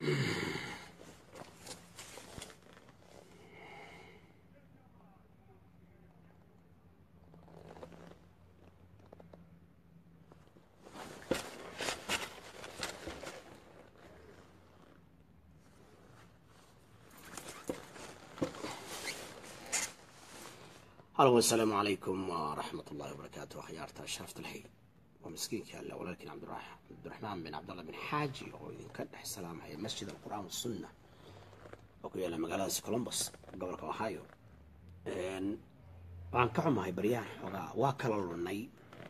الو السلام عليكم ورحمة الله وبركاته. خيارتها شرفت الحي ومسكينك هلا ولكن عبد الرحمن بن عبد الله بن حاجي وينكدح السلام هي مسجد القرآن والسنة وكيلا مقالة كولومبوس قبل اوهايو وان كحوماhay baryahan xogaa waa kala lunay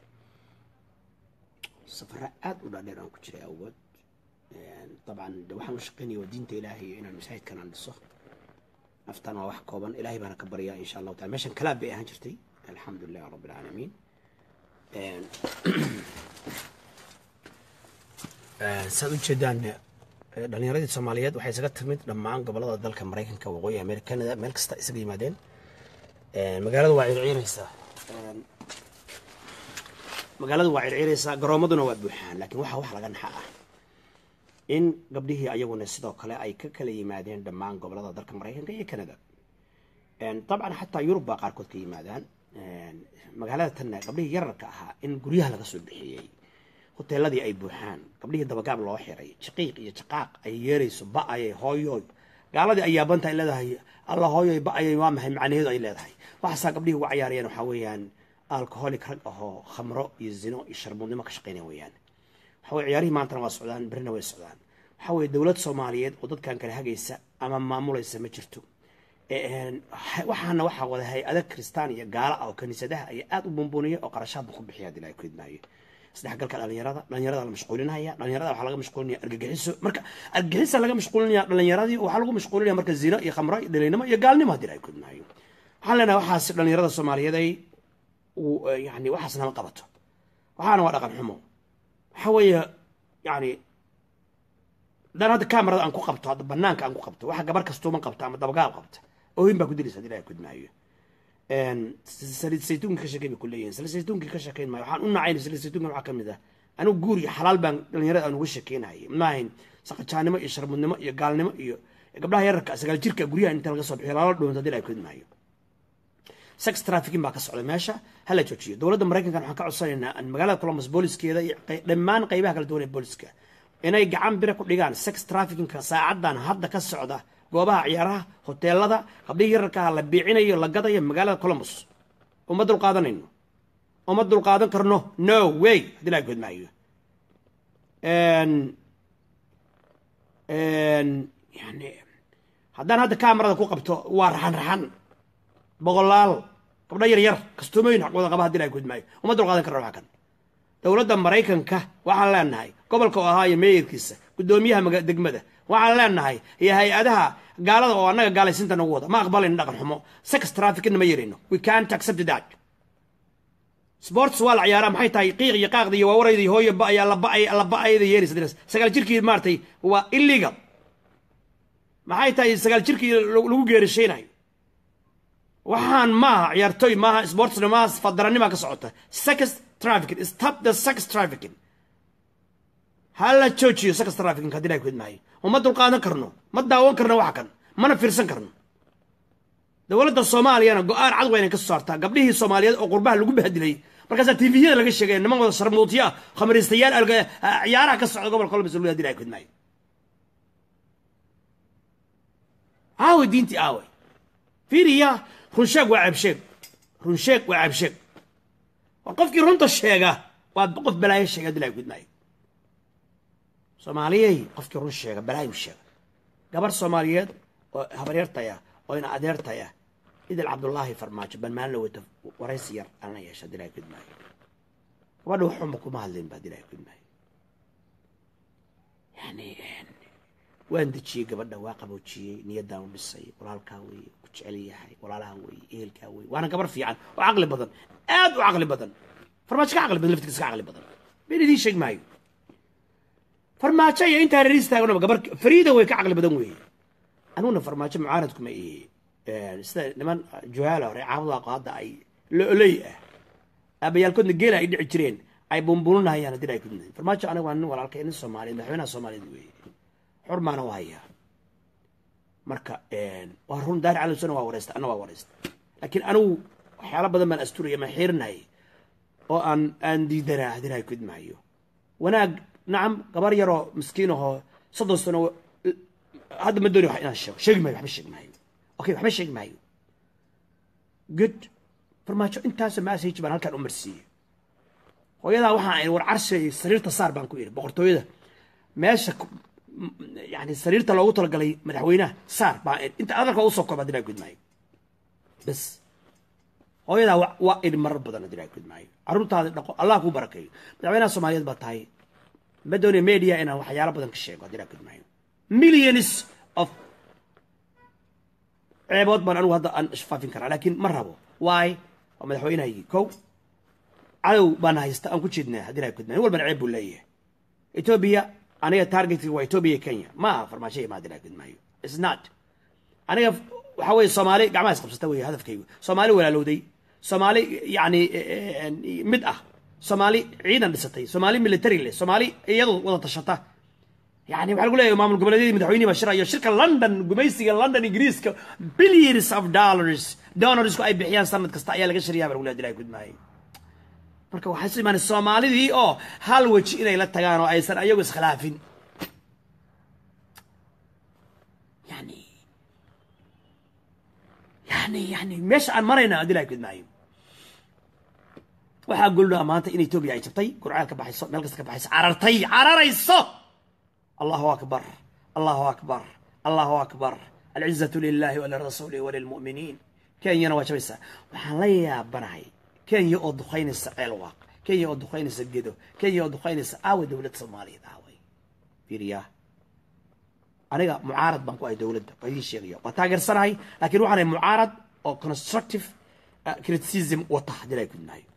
safar aad u dhaadheer aan ku jiray awad طبعا waxaan u shaqeynay diinta Ilaahay inaan masaajidkan aan dhiso أفتنا واحد كوبان إلهي بنا كبرياء إن شاء الله تعالى ماشان كلاب بيها هنجرتي الحمد لله رب العالمين. سأقول جدًا لأن يريد الصوماليات وحيسقط تمد لما عن قبل هذا ذلك أمريكا كوغوية أمريكا ملك استقي مادين مقالة وعير عيريسا مقالة وعير عيريسا قرامضنا وابوحان لكن واحد لقى نحقه إن قبله أيوة نسيتو كلا أي كلا يمادين دمان قبل هذا درك مريكان كي كندا. طبعا حتى يوروبا قاركود كي يمادان مقالات تنا قبله يركعها إن قريها لقصو بحيي قلت الذي أي بوحان قبله دبقاب الله حيري شقيق يشقاق أي يريس بقى أي هوي قال هذه أي بنت إلا ده الله هوي بقى أي وامهم معني هذا إلا ده وحسا قبله وعيارين وحويان الكحوليك رقه خمرو يزنو يشربون دمك شقيني ويان حوي عياري ما أنتنا والسودان برنا والسودان حوي دولة صوماليات وضد كان كره جيسة أمام معمولة يسمى جرتو وحنا وده هاي أذا كريستانية قال أو كنيسة ده هي أدو بونبونية أو قرشات بخب بحياة لا يكيد معي صدق قال كلام لان يرادا مشغولين هيا لان يرادا وحلقة مشغولين أرجعيسو مركا أرجعيسو لقى مشغولين لان يرادي وحلقة مشغولين مركز الزنا يا خمرة دلينا ما يقالني ما دي لا يكيد معي حلنا وحاسب لان يرادا الصومالية ده ويعني وحسنا ما قبته وحنا ورقة حمو حوي يعني دان هذا كاميرا أنكو قبته هذا بنانك أنكو قبته واحد قبر كستومن قبته أما دبقاء قبته وين بقول لي سدي لا يكون معي سلسلة زيتون كشكين كليين سلسلة زيتون كشكين ما يحان قلنا عين سلسلة زيتون وحكم ده أنا جوري حلال بان يرى أنا وش كين هاي ما هين سقط شان ما يشرب من ما يقال ما قبلها يركع سقال شركة جوريها أنت القصب حلال دون سدي لا يكون معي سكس ترافيكين باكس على ماشى هلا تشوفي دولة أمريكا كانوا حكوا عصينا أن مقالة كولومبوس بوليس كذا لما نقيبها كالدولة بوليس كا إنه يجعم بركو لجان سكس ترافيكين كساعدان هذا كالسعودة جوابها عيارها هوتيل هذا قبل يركع لبيعينه يلقطه مقالة كولومبوس ومدل قادن إنه ومدل قادن كرنه no way دي لا يقول معي يعني هذا كاميرا كو قبته ورحن بقولال قبل ير كستومين حق وذا قبها دي لا يقول معي ومدل قادن كرنه كان دولة أمريكا كه وعلى النهاية قبل كوهاي مير كيسة قدوميها دقمده وعلى النهاية هي أدها قالوا وأنا قال سنت نوضة ما أقبل إن نقل حمو سكس ترافيك إنه ما يرينه we can't accept that سبورتس ولا عيارة محي تايقيق يقاق ذي ووري ذي هو يبقى يلا بقى ذي يريس درس سجل شركة مارتي هو illegal محي تاي سجل شركة لو غير الشيء ناي وحان ما عيارتوي ما سبورتس ما فضرني ما كسعته سكس trafficking stop the sex trafficking هلا تشوشي sex trafficking كدينا يكون معي وما دلقانا كرنو ما داون كرنو وحكن ما نفرسن كرنو دولة الصومالية أنا قار عضوين كسرتها قبله الصومالية أو قربها اللي جنبها دلي مركز التلفزيون اللي قش جاي إنما ما صار موتيا خمرستيان عيارة كسر قبل قلب السلوية دلي يكون معي عاوي دينتي عاوي في ريا خنشاق وعب شق وقف كي رنت الشيقة وقف بلاي الشيقة دلي يكون معي صومالية قف كي رنت الشيقة بلاي الشيقة قبل الصوماليات هبريرتها وين أديرتها إذا عبد الله فرماج بالمال لو وريسير أنا يا شد لا يكون معي ولو حمكم هالين بدي لا يكون معي يعني وين تشي قبل واقع وتشي نيدا وبالسي ولا الكاوي وتشعلي حي ولا الهوي إيه الكاوي وأنا قبر في عن وعقل بدن وعقل بدن فرماج كعقل بدن لفتك كعقل بدن بيني دي شيء معي فرماج شيء أنت هريس تاعنا قبر فريدة ويكعقل بدن وين أنا فرماج معاندكم إيه لمن جهالة رعاوضة قاعدة أي لؤلية أبي يالكون الجيلة يدعي جرين أي بومبولنا هي أنا دي لا يكون فرماج أنا وأنا ولا الكائن الصومالي نحونا الصومالي دوي حرمانه وهي marka waa run daar cali sano waa wareesta ana waa wareesta laakiin anu waxyaalo badan baan asturiya ma xiirnay oo aan diidanaa hadii ku idmaayo wanaag nacam gabar yaro miskiin oo 30 sano hadda ma dooni wax inaan sheeg ma waxba sheeg maayo okay waxba sheeg maayo good farmaajo intaas message baan halkan u marsiiyay hooyada waxa ay war carshay sariirta saar baan ku yiri boqortooyada meesha يعني سريرته لو طلق لي مدحوينه صار انت اذرك او سوق بدنا قد معي بس هو يدا وايد مره بدنا دنا قد معي عرورتا دقو الله كو بركاي مدحوينه الصوماليات با تاي بدوني ميديا انا waxyaalo badan ka sheego dina qad معي millions of عيبود بان انو هذا ان اشفافين كرا لكن ما ربو واي مدحوينه يجي كو عدو بان هيستا ان ku jeednaa hadina qad معي walba عيب buu leeyahay Ethiopia أنا تارجت وإثيوبيا كينيا ما فرما شيء ما أدري أكيد ما هي it's not أنا وحوي الصومالي قاعد ما يسقط ستوي هدف كيو صومالي ولا لودي صومالي يعني مدأة صومالي عيدا بستي صومالي ميليتري لي صومالي يضو وضع الشطة يعني بحال يقول يا إمام القبلدي مدحويني بشرا شركة لندن قميصي لندن إنجليز billions of dollars كو أي بحيان سنة كستايا لقى شريعة بقول أدري أكيد ما هي marka waxa siman Soomaalidii oo hal wajh inay la tagaan oo aysan ayagu iskhilaafin yani meesha aan marayna adilaa gud maayo waxa gulna maanta in Ethiopia ay jabtay qur'aan ka baxayso meel kasta ka baxayso cararayso Allahu akbar Allahu akbar Allahu akbar al-izzatu lillahi wa lirrasuli wa lilmu'minin Kenya waa jabaysa waxaan la yaabanahay كان يقض خين السقالواق كان يقض خين السجدو كان يقض خين السقاوي دولة الصومالية دعوي في رياه أنا معارض بنكو أي دولة قيدي الشيخية وتاجر صناعي لكن روح أنا معارض أو constructive criticism وتحدي لا يكون معي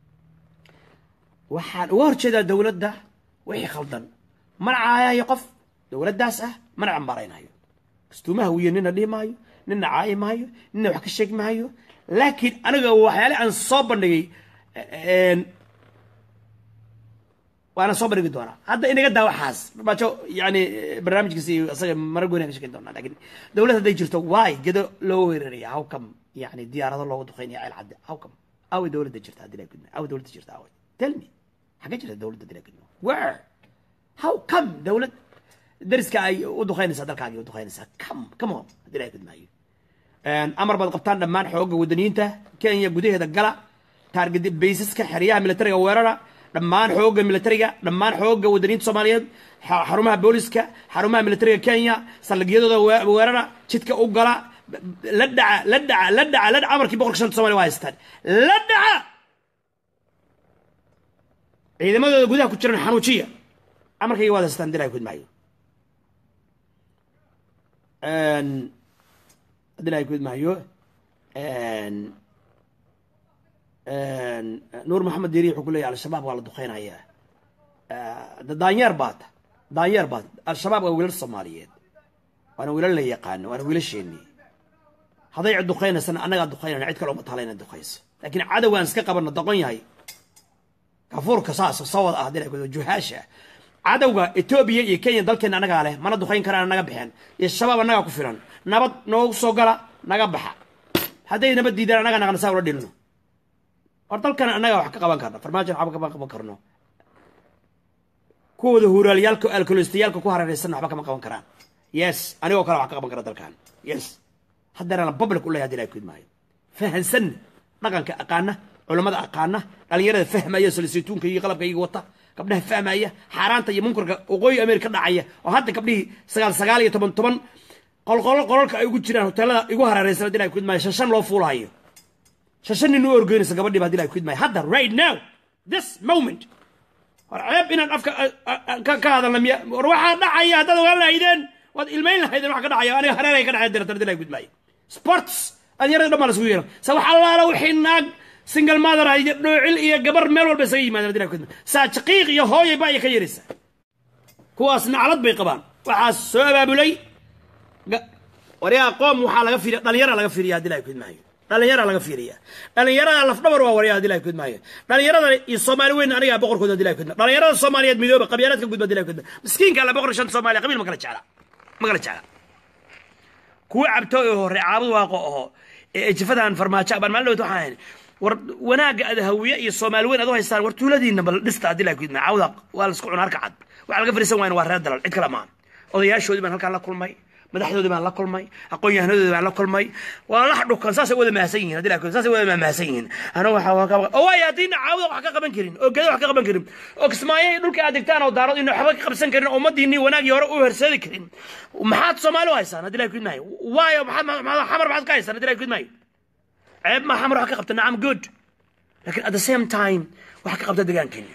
وحال ورشة دولة ده وحي خلطن منع يقف دولة داسة منع مبارين هايو استوما هو يننا ليه مايو ننا عاي مايو ننا وحكي الشيك مايو لكن أنا وحيالي عن صبر نجي وأنا صبر نجي دونا هذا إني قد وحاس ما شو يعني برنامج كسي أصلا مرقوني كشكل دونا لكن دولة هذا يجرتوا واي كده لوري هاو كم يعني ديار هذا الله دخيني على العد هاو كم أو دولة تجرت هذه لكن أو دولة تجرت أو tell me حاجة جرت دولة هذه لكن where how come دولة درس كأي ودخيني صدق كأي ودخيني صدق come on هذه لكن ما هي أمر بالقبطان لما حوق ودنينته كان يجوديه هذا الجلا تارجت بيسس كحرية ملترية ووررة لما حوق ملترية لما حوق ودنينت الصومالية حرمها بوليسكا حرمها ملترية كينيا صلقيده ووررة شتك أوجلا لدع أمر كي بقولك شنو الصومالي وايستان لدع إذا ما جودها كتير حنوشية أمر كي وايد استندرا يكون معي أدلى يكون معيو نور محمد ديري يقول لي على الشباب وعلى الدخين هيا دانير بات الشباب ويل الصوماليين وانا ويل اللي يقان وانا ويل الشيني هذا يعد دخين سنة انا قاعد دخين انا عيد كلهم طالعين الدخيس لكن عدو انسك قبل الدقين هاي كفور كساس صوت اهدي يقول جهاشه عدوغا إثيوبيا iyo Kenya dalkeena anaga leh mana duqeyn karaan anaga bixin iyo shabaab anaga ku filan nabad noo soo gala naga baxa haday nabad diidaan anaga naga soo dhilno or dalkan anaga wax ka qaban karna farmaajo xabka ka qaban karno kuwada huuraaliyalka alkoolistayalka ku hareeraysan waxba kama qaban karaan yes aniga kala wax ka qaban kara dalkan yes haddana public u leeyahay dilay kudmaayo fahansan dhaqanka aqaana culimada aqaana dhalinyarada fahmaya solisituunka iyo qalabka iyaga wata قبلها فهماية حارانتا يمكن وقوي أمريكا داعية وهذا قبله سجال يتبن قال يقول جيران هتلا يقول هرريس لا دينا يكون ما شاشن لو فول هاي شاشن إنه أورجانيس قبل ما دينا يكون ما هذا right now this moment عيب إن أفكار كهذا لم روح داعية هذا ولا هيدن والمين هيدن روح داعية أنا هرري كده هيدن دينا يكون ما سبورتس أنا يرد ما نسويه سوى الله لو حيناك single mother ay noocil iyo gabar meel walba say yimaadeen dina ku saa shaqiiq iyo hooyay baa ka yarisa kuwaasna calad bay qabaan waxa soo abaabulay wariya qoom waxa laga fiiriyaa dhalinyaro laga fiiriyaa dina ku maayo dhalinyarada laf dhabar waa wariya dina ku maayo dhalinyarada iyo Soomaali weyn aniga boqorkooda dina ku dhalinyarada Soomaaliyeed midooba qabiiladka gudba dina ku miskiinka la boqor shan Soomaali qabiil ma kala jecla مقالة شعلا كوا عبتوه هو رعابد واقعه جفدان فرماجة بان مالو توحين وناق هوية الصومال وين أدوها يستان ورتولدين بل لسه أدي لك كنا عوضق والسكون هركعد وعلى قفر يسوين وارد دلال عد كلامان odayaashu baan halka la kulmay madaxdooda baan la kulmay aqoon-yahanadooda baan la kulmay waa la xadho kan saas wada maasan yihiin hadii laakiin saas wada maasan yihiin ana waxa ka oo ay hadii caawda wax ka qaban karin oo geedo wax ka qaban karin oo kismaayay dhulka aad degtaan oo daarad inuu waxba ka qabsan karin ummadiinii wanaag hore u hersadi karin maxaad Soomaali haysan hadii laakiin nahay waayo maxaad xamar maxaad ka haysan hadii laakiin nahay ceeb ma xamar wax ka qabtana am good laakiin at the same time wax ka qabta deegaankeena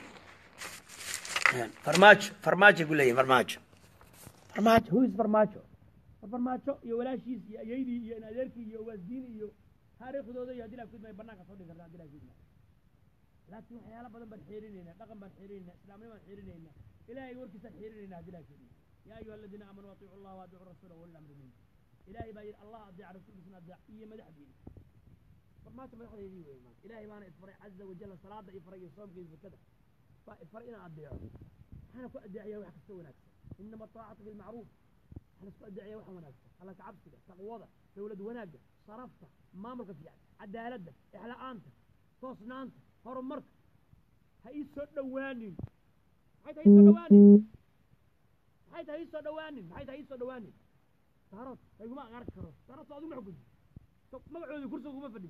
farmaajo gulay farmaajo who is farmaajo iyo walaashiis iyo ayeydii iyo adeerkii iyo waasdiin iyo taariikhdooda iyo hadii la kudmay banaanka soo dhigan hadii la kudmay laakiin waxyaalo badan baan xiriirinayna dhaqan baan xiriirinayna islaamnimo baan xiriirinayna ilaahay warkiisa xiriirinayna hadii la kudmay yaa ayuha alladina aamanu wa atiicu allaha wa atiicu rasuula wa ulil amri minkum ilaahay baa allah adeeca rasuulkiisa adeeca iyo madaxdiina farmaajo madaxdeedii weeyaan ilaahay baana isfaray azza wa jalla salaada ifray soomka iyo zakada fa ifray ina adeeco waxaan ku adeecaya wax kasta wanaagsan إنما الطاعة بالمعروف احنا سؤال واحد وناقصة على كعبسك تقوضة دولة وناقة صرفته مامرك فيها عدالتك إحلاءانك توصنانك هرمرك هاي سود دواني حيث هاي سود دواني حيث هاي سود دواني حيث هاي سود دواني تعرف يا جماعة غير كرو تعرف صادق محكوم طب ما بعود كرسي وما فدي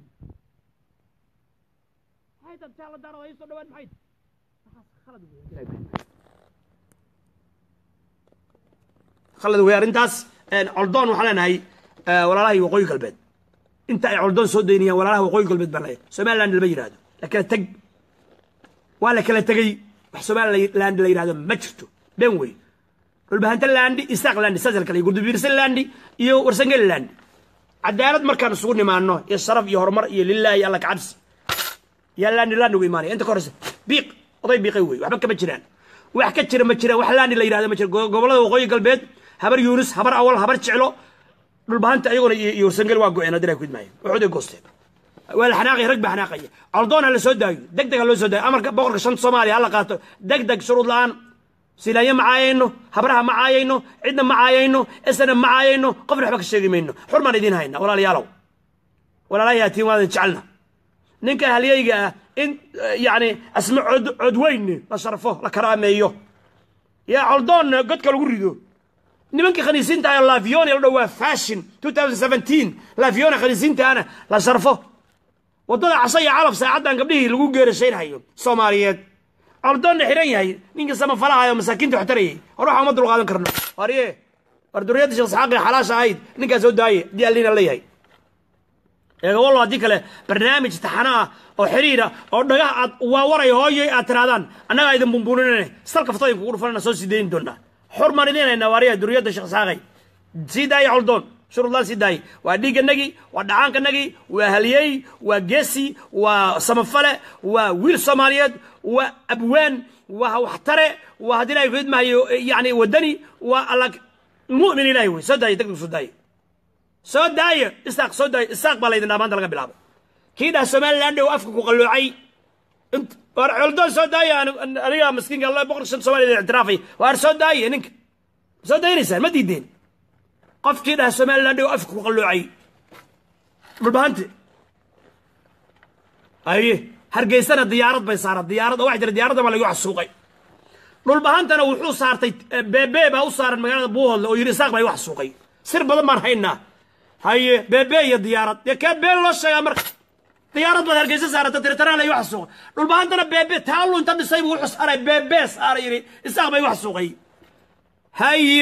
حيث إن شاء الله تعرف هاي سود دواني حيث خلد خلد ويا أنتاس عردان وحنا هاي ولا لا يوقي قلبت أنت عردان سودينيا ولا لا يوقي قلبت بلاي سمع لاند البير هذا لكن تج ولا كلا تجي سمع لاند البير هذا ما شفته بينوي البهنت لاندي استغلاندي سجل كلي يقول بيرسل لاندي يو ورسنجل لاندي عدالة مركان سوني ما إنه يصرف يهرمر لله يلا كعبس يلا لاندي ويماني أنت كورس بيق قضي بيقوي وحبك مجران وحكت شر مجران وحلاندي اللي هذا مجران قبله وقوي قلبت habar yuunus habar awal habar jeclo dhulbaanta ayaguna iyo sangal waa go'een hadii ay ku idmaayeen wuxuu goosteen wal xanaaqi rag ba xanaaqaya aldoona la soo daayo degdeg loo soo daayo amarka boqorka shan Soomaaliya la qaato degdeg shuruud la'aan silaayo macaayayno habraha macaayayno cidna macaayayno isna macaayayno qofna waxba ka sheegimayno xurmaan idin hayna walaalayaalow walaalaayatiin waan jecelna ninka haliyayga in yaani asma codweyn la sharfo la karaameeyo ya aldoon godka lagu rido nimanka khaniisinta ay laafiyoon la dhaw fashion 2017 laafiyoon khaniisinta ana la sharfo wadada casay calaf saacadan gabdhihii lagu geerashaynayo Soomaaliyeed aldoon xiran yahay ninka sama falahayo masaakiinta xtariyay waxa ma dul qaadan karno wariye warduriyada shakhs xaqi xalaasha ayd ninka soo daayay dialina leeyahay ee wallah hadii kale barnaamij taxanaa oo xiriira oo dhagaha waa waray hooyay aad tiraadaan anaga idin bumbuuninay salka fatooyin ku dhufana soo sideyn doona حرمان إذا نواريه درية الشخص هاي سيداي عالدون شر الله سيداي وديك النجي ودعانك النجي وهليي وجسي وسمفلة وويل سماريد وأبوان وحترة وهذين يفيد ما يعني ودني والله مؤمن إلهي سوداي تكتب سوداي استاق بالله ما تلقى بلعب كده سمال لانده وافك وقلوعي انت عالدون سوداي أنا مسكين الله بقر شن سوالي الاعترافي وارسوداي إنك سوداي رسال ما تيدين قف كده سمال لانده وافك وقلوعي بالبهانت أيه هرجيسنا ديارة بيصارت ديارة واحد ديارة ما لقوا على السوق بالبهانت أنا وحوس صارت بيبي بوصار المجال بوهل ويرساق بيوح على السوق سر بدل ما رحينا هاي بيبي يا ديارة يا كاب بين الله شيء أمر ديارة بدل هرجيسة صارت ترى لا يوح على السوق بالبهانت أنا بيبي تعالوا أنت بسيب وحوس أنا بيبي صار يري الساق بيوح على السوق هاي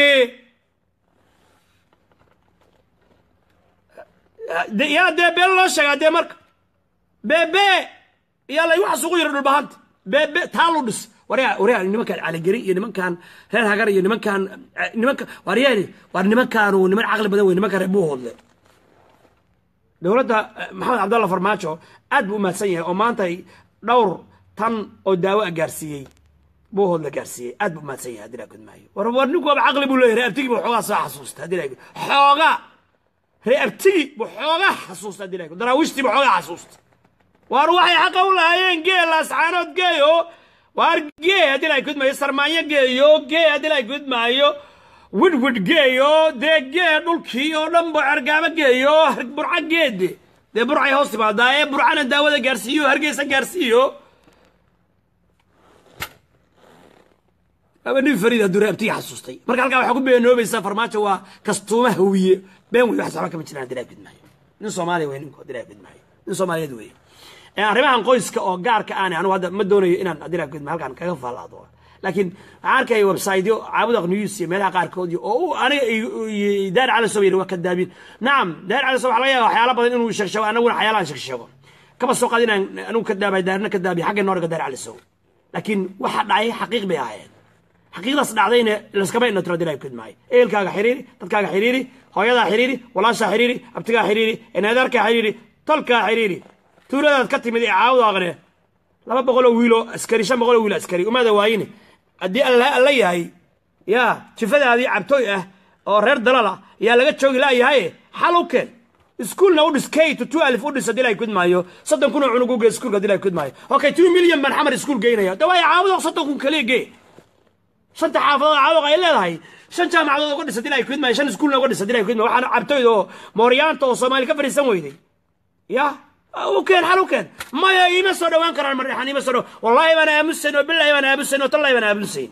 يا ده بين الله شيء ده مرك بيبي يلا يوح صغير بالبهانت بيبي تعالوا بس وريا نما كان على جري نما كان هل هجري نما كان وريا كانوا نما عقل بدوي نما كان ربوه دولة محمد عبد الله فرماجو أدبو ما سيء أو ما أنت دور تن أو دواء جارسية بوه ولا جارسية أدبو ما سيء هذي لكن معي ورنيكوا بعقل بقوله رأبتي بحوجة صح حسوست هذي لكن حوجة رأبتي بحوجة حسوست هذي لكن دراوشتي بحوجة حسوست وأروح يحكوا ولا ينجي لاسعانات جيو وارجي هذي لا يكون ما يصير معي جيو جي هذي لا يكون معيو widwid geeyo dee gee dhulkii oo dhan ba argaaba geeyo burca geede dee burcay hoos timaadaa ee burcana daawada gaarsiiyo hargeysa gaarsiiyo ابن فريد الدوري ابتي حسوستي marka halka waxa ku beenoobaysa farmaajo waa kastuuma hawiye been way wax saxba kama jiraan diraabid maayo nin Soomaali weyn nin ko diraabid maayo nin Soomaaliyeed weey ee arrimahan qoyska oo gaarka aan anigu hadda ma doonayo inaan diraabid ma halkan kaga faalaado laakiin arkay website-yo caabuda news iyo meelaha qaar kood oo aniga daar cali soo yiri waa ka daabin naam daar cali soo waxa laga yaabaa waxyaalo badan inuu sheegsho anaguna waxyaalahan sheegsho kaba soo qaadinaan anigu ka daabay daarna ka daabi xagga noorga daar cali soo laakiin waxa dhacay xaqiiq bay ahaayeen حقيقة صدعنا لسكبين نترى دلائل كد معي إيه الكاغا حريري تلكاغا حريري هويدا حريري ولاشا حريري أبتكا حريري إن هذاك حريري تلكا حريري تولد كتي مدي عاود أغنى لما بقولوا ويلو أسكري شام بقولوا ويلو أسكري وماذا وايني أدي الله هاي يا شوف هذه عبتوي أو رير دلالة يا لقيت شوقي لا هاي حلو كان سكول نود سكيت 2000 ودس دلائل كد معي صدق كنا عنقوق سكول دلائل كد معي أوكي 2 مليون من حمر سكول جينا يا دواي عاود صدقكم كلي جي شنت حافظ عاوق إلا هاي شنت جامعة قد سدينا يكون ما شن سكولنا قد سدينا يكون ما وحنا عبتويدو موريانتو وصومالي كفر يسوي ذي يا وكان حلو كان ما يمسوا دوان كران مريحان يمسوا والله ما أنا أمسين وبالله ما أنا أمسين وتالله ما أنا أمسين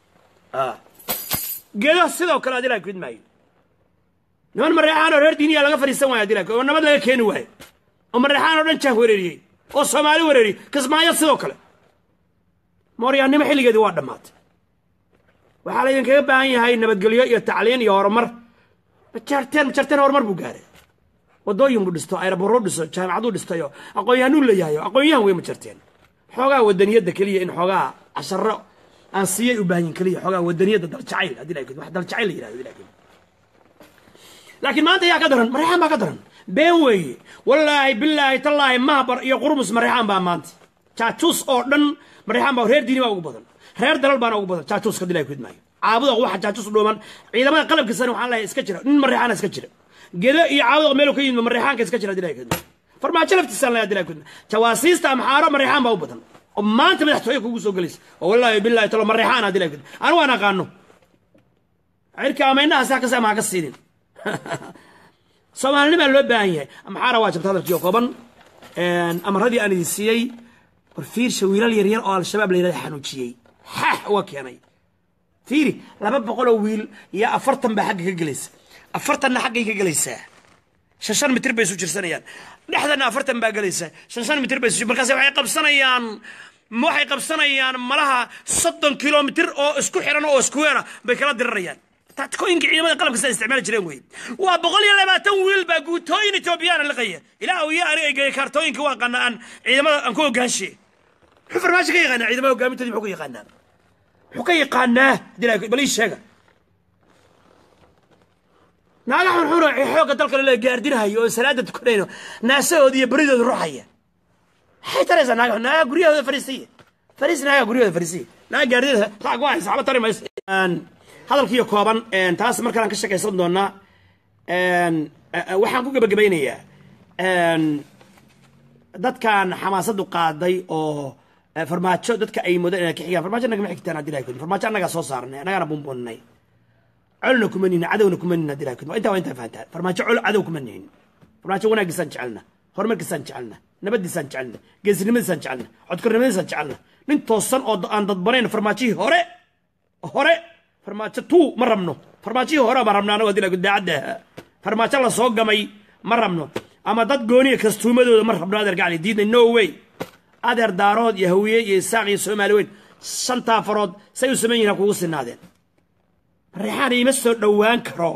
جدا سيدا وكلا دينا يكون معي نون مريحان ورير ديني على كفر يسوي دينا وانا ما ذا كانوا هاي ومريحان ورنشه وريري وصومالي وريري كسماء يسيدا وكلا موريان نما حلي جدوا دمات waxaa idin kaga baahan yahay nabadgelyo iyo tacliin iyo horumar majarteen horumar buu gaaray wadooyin buu dhisto aeroboorro dhisto jaamacadu dhistayo aqoon-yahanuu leeyahay aqoon-yahan way majarteen xoogaa wadaniyadda kaliya in xoogaa casharro aan siiyay u baahan kaliya xoogaa wadaniyadda dal jacayl haddii la yidhahdo wax dal jacayl la yidhahdo laakiin maanta yaa ka daran mareexaan baa ka daran been weeye wallaahi billaahi tallaahi mahbar iyo qurmus mareexaan baa maanta jaajuus oo dhan mareexaan baa reer diini baa ugu badan reer dalal baan ugu badan jaajuus ka dilay kudmay caabuda waxa jaajuus dhooman ciidamada qalabka san waxaan leeyahay iska jira nin mareexaan iska jira gedo iyo caabuda meel ka yimid mareexaanka iska jira dilay kudmay farmaajo laftiisa la dilay kudmay jawaasiista amxaaro mareexaan baa u badan oo maanta madaxtooyo kugu soo galaysa oo wallaahi billaahi talo mareexaan dilay kudmay anu waan aqaano cirka amaynaha sax ka sama ka siinin Soomaalnima loo baahan yahay amxaara waa jabtada hadalkii kooban amradii aan idin siiyay warfiirsha wiilal yar yar oo al-shabaab la yiraahdo xanuujiyay وكاني فيري لما بقولوا ويل يا أفرتن بحق كجلس أفرتن حق كجلسة شنشان متر بيسو جرسنيان نحن أفرتن بجلسة شنشان متر بيسو مركز وحيقب سنيان مو حيقب سنيان ملها 60 كيلومتر أو اسكو حيران أو اسكويرة بكلا دريان تكوين عيدما قلب كسر استعمال جرين وين وبقول يا لما تويل بقوتين توبيان اللقية إلى ويا أري كارتوين كواقنا أن عيدما أنكو قانشي حفر ماشي كيغانا عيدما وقامت تدي حقي يغانا حقي قاناه ديلاك بليش شيغا نالا حنحورو حوقا دالك اللي قاردينها يو سلادة تكونينو ناسو دي بريدو روحية حي تريزا ناقا قريها فريسية فريس ناقا قريها فريسية ناقا قاردينها تاق واحد صعبة طري ما يسي هذا الكيو كوبان تاس مركان كشك يصدونا waxaan ku gabagabaynayaa dadkan xamaasadu qaaday oo farmaajo dadka ay muddo inay kixiyaan farmaajo naga ma xigtaan hadii laakiin farmaajo anaga soo saarnay anaga bumbunay culna kumanina cadawna kumanina hadii laakiin inta waa inta fahantaan farmaajo cul cadow kumanina farmaajo wanaagisan jecelna horumarkisan jecelna nabadisan jecelna geesnimadisan jecelna codkarnimadisan jecelna nin toosan oo aan dad banayn farmaajii hore farmaajo tu ma rabno farmaajii hore ma rabno anaga hadii laakiin daacada farmaajo la soo gamay ma rabno ama dad gooniya kastuumadooda ma rabno adeer gacli diidnay no way adeer daarood iyo hawiye iyo isaaq iyo soomaali weyn shanta farood say u sameeyeen kugu sinaadeen reexaan ima soo dhawaan karo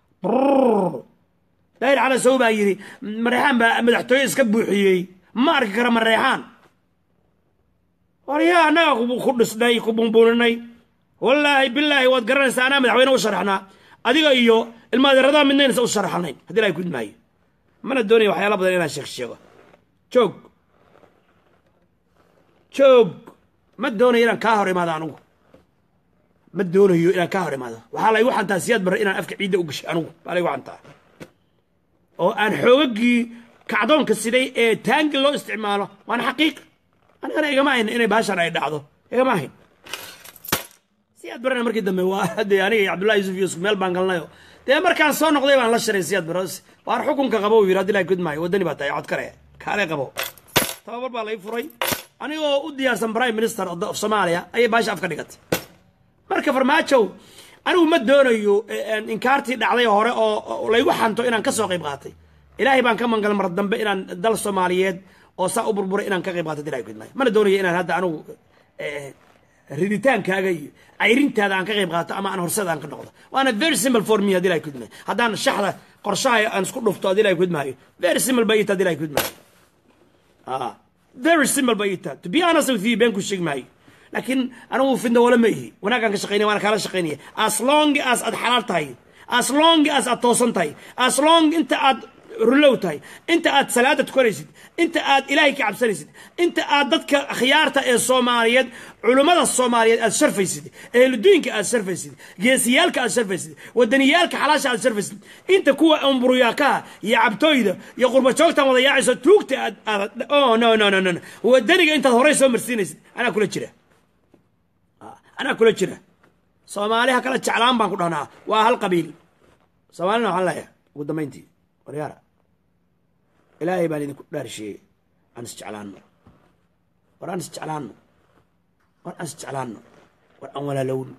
dayr cala sooba yiri reexaan ba madaxtooyo iska buuxiyay ma arki kara reexaan wariya anaga ku dhisnay ku buunbuunay wallaahi billaahi waad garanaysaa anaa madaxweyne u sharaxnaa adiga iyo ilmaadeerada midnayn u sharaxnayn hadii ay gudmay mana doonay waxyaalo badan inaan sheego joog ma doonayo inaan ka hor imaado anigu ma doonayo inaan ka hor imaado waxa la igu xantaa siyaad bar inaan afka ciidda u gashay anigu baa la igu xantaa oo aan xoogagii kacdoonka siday ee taangi loo isticmaalo waan xaqiiq anigana igama ahayn inay baashan ay dhacdo igama ahayn siyaad barana markii dambe waa hadee aniga Cabdullaahi Yuusuf meel baan galnayo dee markaan soo noqday baan la shiray siyaad baros waar xukunka qabo uu yiraahdo ilaahay gudmaayo wadani baa tahay cod kare kaale qabo tababar baa la furay anigoo u diyaarsan prime minister of Soomaaliya ay baasha afka dhigatay marka farmaajo anigu ma doonayo inkaartii dhacday hore oo laygu xanto inaan ka soo qayb qaatay ilaahay baan ka mangal mar dambe inaan dal Soomaaliyeed oo saa u burburay inaan ka qayb qaato ilaahay gudmaayo mana doonayo inaan hadda anigu riditaankaaga iyo ayrintaada aan ka qayb qaato ama aan horsada aan ka noqdo waana very simple for me hadii ilaahay gudmaayo haddaan shaxda qorshaha aan isku dhufto hadii ilaahay gudmaayo very simple bay ita hadii ilaahay gudmaayo very simple by it. To be honest with you, Ben Kushigmai. Lakin, I don't think the Wallame. When I can shaqeynaya, waan kala shaqeynaya. As long as ad halal tahay, as long as ad toosan tahay, as long inta ad rulow tahay, inta ad salaada tukanaysid, inta ad Ilaahay ka cabsanaysid, inta ad dadka khiyaarta ee Soomaaliyeed, culimada Soomaaliyeed ad sharfaysid, eheludooyinka ad sharfaysid, geesiyaalka ad sharfaysid, wadaniyaalka xalaasha ad sharfaysid, inta kuwa umburiyaka iyo cabtooyda iyo qurba joogta wada yaacayso tuugta ad oh no wadaniga inta hore soo marsiinaysid ana kula jira Soomaaliha kala jeclaan baan ku dhahnaa waa hal qabiil Soomaalina waxa la yahay ugu dambeyntii waryaara ilaahay baan idinku dhaarshay aan isjeclaano war aan isjeclaano war aan walaalowno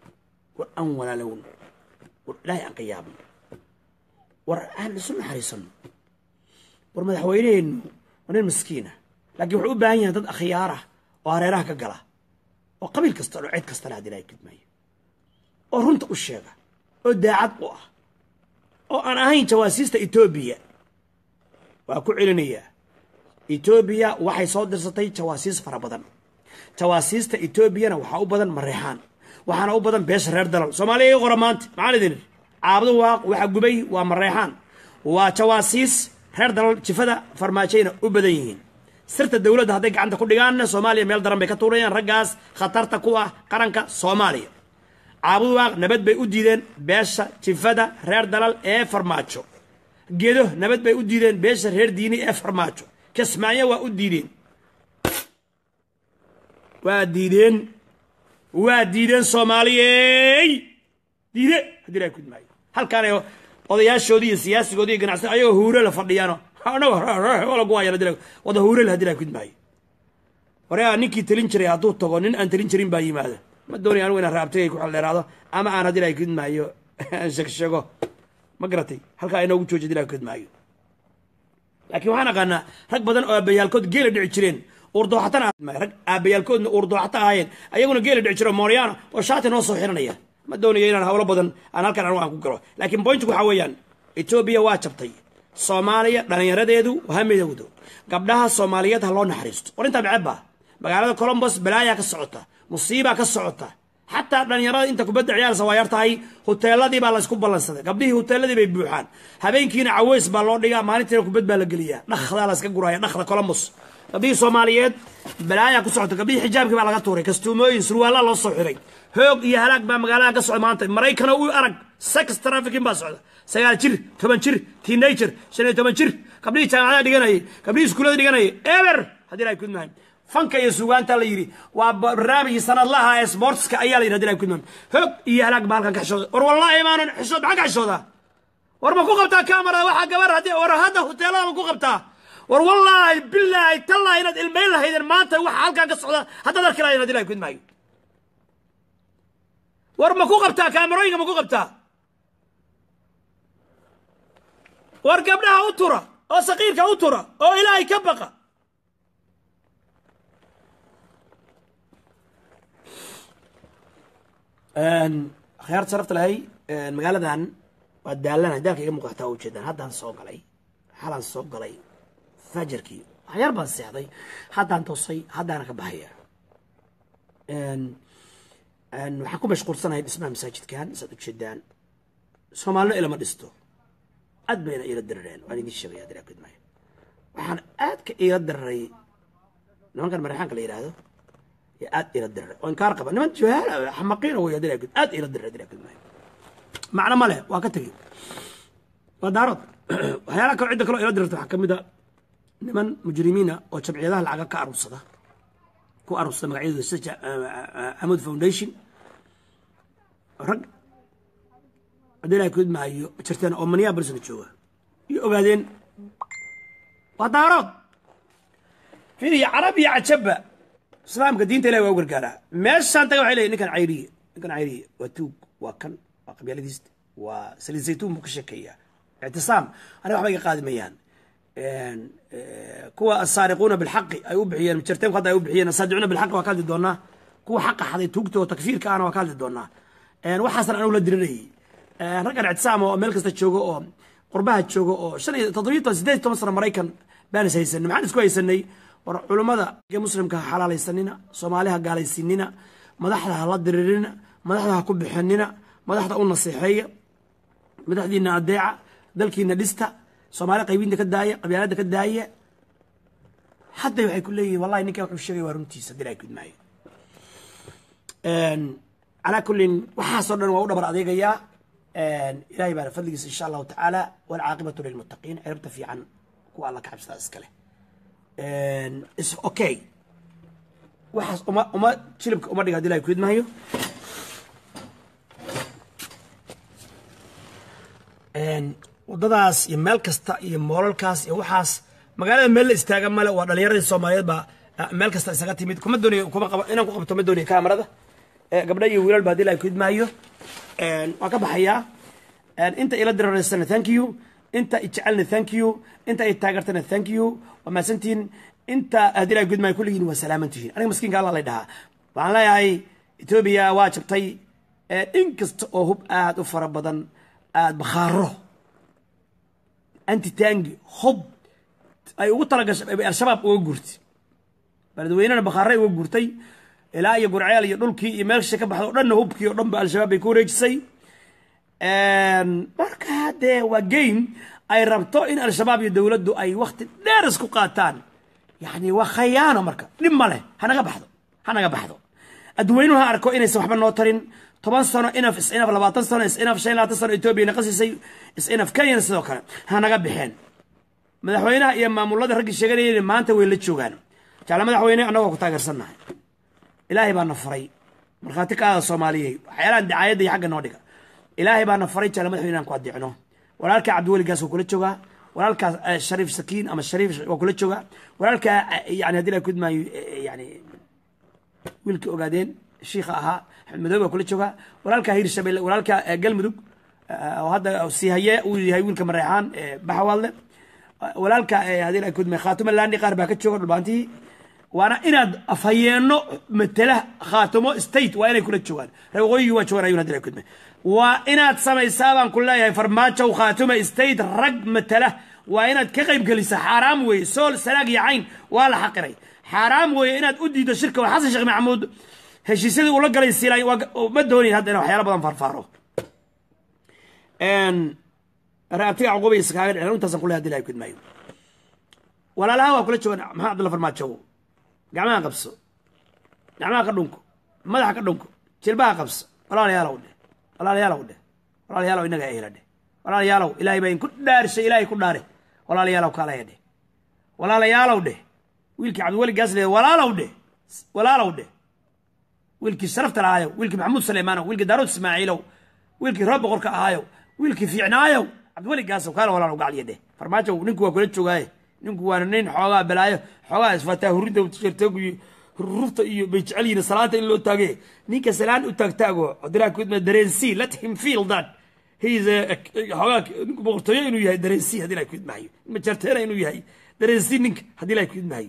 war ilaahay aan qiyaabno war aan isu naxariisano war madaxweyneennu waa nin miskiina laakiin wuxuu u baahan yahay dad akhyaar ah oo hareeraha ka gala oo qabiil kasta oo cid kasta la ilaahay gudmaayo oo runta u sheega oo daacad u ah oo aan ahayn jawaasiista Itoobiya waa ku celinayaa Itoobiya waxay soo dirsatay jawaasiis fara badan jawaasiista Itoobiyana waxa u badan Mareexaan waxaana u badan beesha reer dalal Soomaaliya qoramaanta macalidin caabdu waxa gubay waa Mareexaan waa jawaasiis reer dalal jifada farmaajayna u badan yihiin sirta dawladda haday gacanta ku dhigaan Soomaaliya meel daran bay ka tuurayaan raggaas khatarta ku ah qaranka Soomaaliya caabdu nabad bay u diideen beesha jifada reer dalal ee farmaajo geedo nabad bay u diideen beesha reer diini ee farmaajo kasmaaya waa u diideen waa diideen Soomaaliyey diide hadii ay ku dhimay halkaan ay odayaashoodii iyo siyaasigoodii ganacsi ayagoo huuro la fadhiyano wala ku ayala dilay wada huuro la hadii ay ku dhimay waraa ninkii talin jiray hadduu tago nin aan talin jirin baa yimaada ma doonayaan anigu inaan raabtay ku xaleeraado ama aan hadii ay ku dhimaayo sheego ma garatay halka ay noogu joojiyay ilaa kadmaayo laakiin waxaan aqaanaa rag badan oo abayaalkood geela dhici jireen urdo xataa rag abayaalkoodna urdo xataa ahaayeen ayaguna geela dhici jiro Mooriyaana oo shaati noo soo xiranaya ma doonayo inaan hawlo badan aan halkan aan ku galo laakiin point waxa weeyaan Ethiopia waa jabtay Soomaaliya dhalinyaradeedu waa midowdo gabdhaha Soomaaliyeed ha loo naxariisto warinta bacaba magaalada Columbus balaaya ka socota musiiba ka socota حتى dhalinyarada inta kubadda ciyaar sawaayar tahay hoteeladii baa la isku balansaday gabdhihii hoteeladii bay buuxaan habeenkiina caweys baa loo dhigaa maalintii kubad baa la galiyaa dhakhda la iska guraya dhakhda Columbus gabdhihii Soomaaliyeed balaaya ku socota gabdhihii xijaabkii baa laga tuuray kastuumooyin surwaala loo soo xiray hoog iyo halaag baa magaalada ka socda maanta Mareykanka uu arag sex trafficking baa socda 9 jir 10 jir teenager 15 jir gabdhihii jaamacada dhiganayay gabdhihii iskuulada dhiganayay ever hadii ay ku dhimeen fanka iyo suugaanta la yiri waa barnaamij sanadlaha ee sportska ayaa la yiraahdaa ku noon hog iyo halaag baalkan ka xishooda war wallahi maanan xishood xaq xishooda war ma ku qabtaa kamarada waxa gabar hadii war hada hoteelada ma ku qabtaa war wallahi billahi tallahi inad ilmay lahaydeen maanta waxa halkan ka socda hadda dadka la yiraahdaa ku maayo war ma ku qabtaa kamarooyinka ma ku qabtaa war gabdhaha u tura oo saqiirka u tura oo ilaahay ka baqa خيار صرفت لهي مقالة دان ودالنا دالك يقوم قحتها وجدا هذا الصوق علي حالا الصوق علي فجر كي خيار بس يعني هذا أنت وصي هذا أنا كبهية أن وحكوا مشغول سنة اسمها مساجد كان صدق شدان سومالو إلى مدستو أدبين إلى الدرين وأنا دي الشبيه هذا كده معي وحن أدك إلى الدرين لما كان مريحان كلا إلى هذا أد إلى الدر وإنكار قبل نمت جهال حمقين هو يدري أكيد أد إلى الدر يدري أكيد معنى ما له وقتي ودارت هيالك عندك إلى الدر تحكم ده نمن مجرمين أو تبعي ذا العقا كأرص ده كأرص مقعد السجع عمود فاونديشن rag adina ku maayo jirtaan oo maniya barsan jooga iyo ogaadeen wadaarad fiiri carabi ajaba islaamka diinta ilaahay waa gargaara meeshan taga waxay leeyihiin ninkan cayriye waa tuug waa kan waa qabyaaladiis waa saliid zaytuun ka sheekeeya اعتصام انا waxba iga qaadimayaan kuwa asaariquna bil haqq ay u bixiyeen jirteen qad ay u bixiyeen saadicuna bil haqq waa ka hadli doonaa kuwa xaqa xaday tuugto takfiirka ana waa ka hadli doonaa waxaasan anu la dirinay raggan اعتصام oo meel kasta joogo oo qurbaha joogo oo 7 sano Mareykan baan haysan maxaan isku haysanay war culimada muslimka xalaalaysanina Soomaaliha gaalaysinina madaxda la diririna madaxda ku bixinina madaxda u nasiixeeya madaxdiina adeeca dalkiina dhista Soomaali qaybinta ka daaya qabyaalada ka daaya hadda waxay ku leeyihiin wallahi ninka wuxuu sheegay waa runtiisa diray ku maayo ala kullin waxa soo dhan waa u dhabar adeegaya ilaahay baa fadligiisa insha Allah ta'ala wal aaqibatu lil muttaqin cirabta fiican ku alla ka xabsada iskale is okay waxaas uma jilibka uma dhiga diray ku maayo wadadaas iyo meel kasta iyo moololkaas iyo waxaas magaalada meel la istaaga male waa dhalinyarada Soomaaliyeed ba meel kasta isaga timid kuma doonayo kuma qabo inaan ku qabto ma doonayo kaamarada gabdhaha iyo wiilal baad ilaahay ku idmaayo waa ka baxaya inta ila diraysana thank you inta ijcalna thank you inta ay taageertana thank you wama santiin inta adilaahay ku idmaayo kulligiin waa salaamantihiin aniga miskiinka Allah la dhaha waxaan leeyahay Ethiopia waa jabtay in kasta oo hub aad u fara badan aad bakhaaro أنت تانجي خب أي وطلق الشباب وجورتي بلدوينا بخاري وجورتي لا يجور عيال يدلكي يمارس شكل بحضر لأنه هو بكي رب الشباب يكون رجسي مرك هذا وجيم أي ربطوا إن الشباب يدولدوا أي وقت دارس قاتان يعني وخيانة مركا لما له هنا بحضر أدوينها أركو إن يسمح بالنوترين طبعا سنة إنف إنف 14 سنة إنف شيء لا تصل إثيوبيا نقصي إنف كاين سوكر هنا قبحين مدحوينها يا مامولاد رجل الشجري ما أنت وين لتشوجان تعال مدحوينها أنا وقت أجر سنة إلهي بان نفري مرخاتك هذا الصومالي حيلا دعاية دي حق نودك إلهي بان نفري تعال مدحوينها نقعد دعناه ولا لك عبد الولي قاس وكل تشوجا ولا لك الشريف سكين أما الشريف وكل تشوجا ولا لك يعني هذي كود ما يعني ويلك أوجادين الشيخ أها مدوبة كل شوكا ولالك هير الشبيل ولالك قلمدوك وهذا سيهية ويهيون كم ريحان بحوالله ولالك هذه الكود من خاتم اللي عندي قاربة كتشوكا البانتي وانا إناد أفهينو مثله خاتمه ستيت وانا يكون تشوكا رغوي وشوكا يون هذه الكود وإناد سما السابان كلها فرماتشا وخاتمه ستيت رق مثله وإناد كغيب جلسة حرام ويسول سلاقي عين ولا حقري حرام وإناد أدي ده شركة وحصل شيخ محمود هالشيء ولا قال يصير ما دوني هذا حياة بدن فرفاره رأتي عقوبة إسكاغر أنا أنت سنقول هذه لا يمكن ما يو ولا لا هو كل شيء ما عبد الله فرمات شو جماعة قبص جماعة كدونكو ما ده كدونكو تلبا قبص ولا يا لو ولا يا لو ولا يا لو إنك إيه لده ولا يا لو إلهي بين كل دار شيء إلهي كل داره ولا يا لو كلا يده ولا يا لو ده ويلك عبد الولي قاسله ولا لو ده ولا لو ده ويلكي شرفت العايو ويلكي محمود سليمان ويلكي داروت اسماعيل ويلكي رب قرك عايو ويلكي في عنايو عبد الولي قاسو قال ولا لو قال يده فرماجو نينكو كل جوغاي نينكو وانا نين خوغا بلايو خوغا اسفتا هوريدا وتشرتوغي رفتا iyo bay jeceliin salaanta in loo taagay ninka salaan u taagtaago adira ku dareensi let him feel that he is خوغا ninku boqortooyo inuu yahay dareensi hadii ku maayo ma jarteena inuu yahay dareensi ninka hadii ku maayo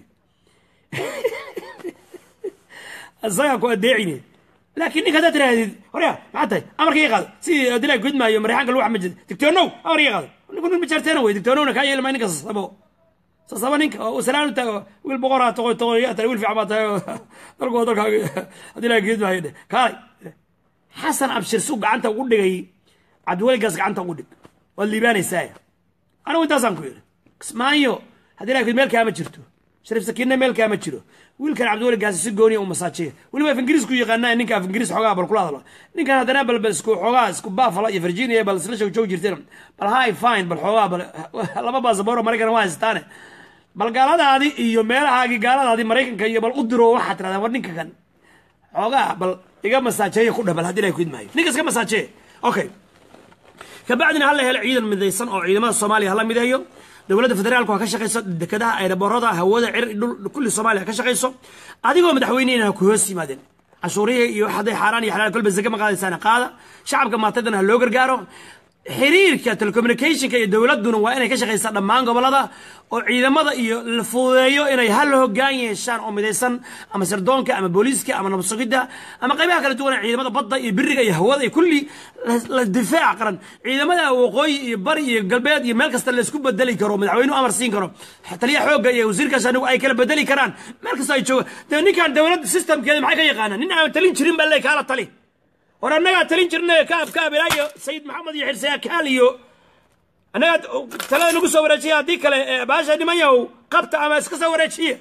الزايا كو ادعيني لكن نيك هذا ترى وريا معتي امرك يقاد سي ادري قد ما يوم ريحان الواحد مجد دكتورنو امر يقاد نكون مجرتنا وي دكتورنو كاي لما نيك صصبا نيك وسلام انت والبقره توي ويل في عباطه درقو درك ادري قد ما كاي حسن ابشر سوق عنته ugu dhigay عبدولي قاس عنته ugu dhig واللي بان يسايا انا وانت سان كوير اسمايو هذي مeel ka ma jirto شريف سكينه meel ka ma jiro wiilkan Cabduwali gaas si gooni oo masaajiye waliba af Ingiriis ku yaqaanaa ninka af Ingiriis xogaa bal kula hadla ninkan hadana bal isku xogaa isku Buffalo iyo Virginia bal isla joog jirteen bal high fine bal xogaa bal laba baasaboor Mareykan waa haystaan bal gaaladaadi iyo meelahaagi gaaladaadi Mareykanka iyo bal u diro waxa tirada war ninka kan xogaa bal iga masaajeeya ku dhabal haddii ilaahay ku idmaayo ninkaas ka masaajeeya okay kabacdina hal la helo ciidan midaysan oo ciidamada Soomaaliya hala mideeyo dawladda federaalku ka shaqeyso dekedaha aeroboorada hawada cir kulli Soomaaliya ka shaqeyso adigoo madaxweynaha ku hoos yimaadeen cashuuriye iyo haday xaraan iyo xalaal kulba zaga ma qaadaysan qaada shacabka maatadana loo gargaaro xiriirka telecommunicationka iyo dawladuna waa inay ka shaqeysaa dhammaan gobolada oo ciidamada iyo la fuudeeyo inay hal hoggaan yeeshaan oo midaysan ama sirdoonka ama booliiska ama nabad sugidda ama qaybaha kala duwan ciidamada badda iyo biriga iyo hawada iyo kulli la difaac qaran ciidamada waqooyi iyo bari iyo galbeed iyo meel kasta la isku bedeli karo madaxweynuhu amar siin karo taliya xoogga iyo wasiirka shanigu ay kala bedeli karaan meel kasta ay joogaan ninkan dawladda systemkeeda maxay ka yaqaanaan nin aan talin jirin baa leeyahay kala tali ورناها تلين جرنا كاب لايو سيد محمد يحرسي كاليو أنا تلا نقص ورشيا ديك باشا دي ما يو قبت أما اسكس ورشيا